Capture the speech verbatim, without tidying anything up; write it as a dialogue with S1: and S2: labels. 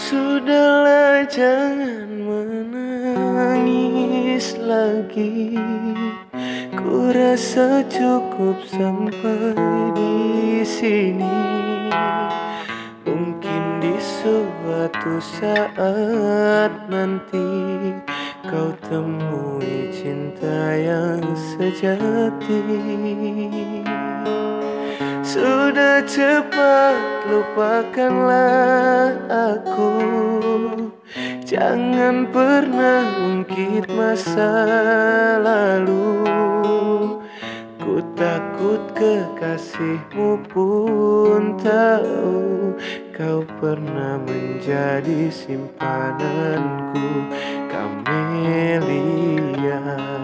S1: Sudahlah, jangan menangis lagi. Ku rasa cukup sampai di sini. Mungkin di suatu saat nanti kau temui cinta yang sejati. Sudah cepat lupakanlah aku. Jangan pernah ungkit masa lalu. Ku takut kekasihmu pun tahu kau pernah menjadi simpananku, Kamelia.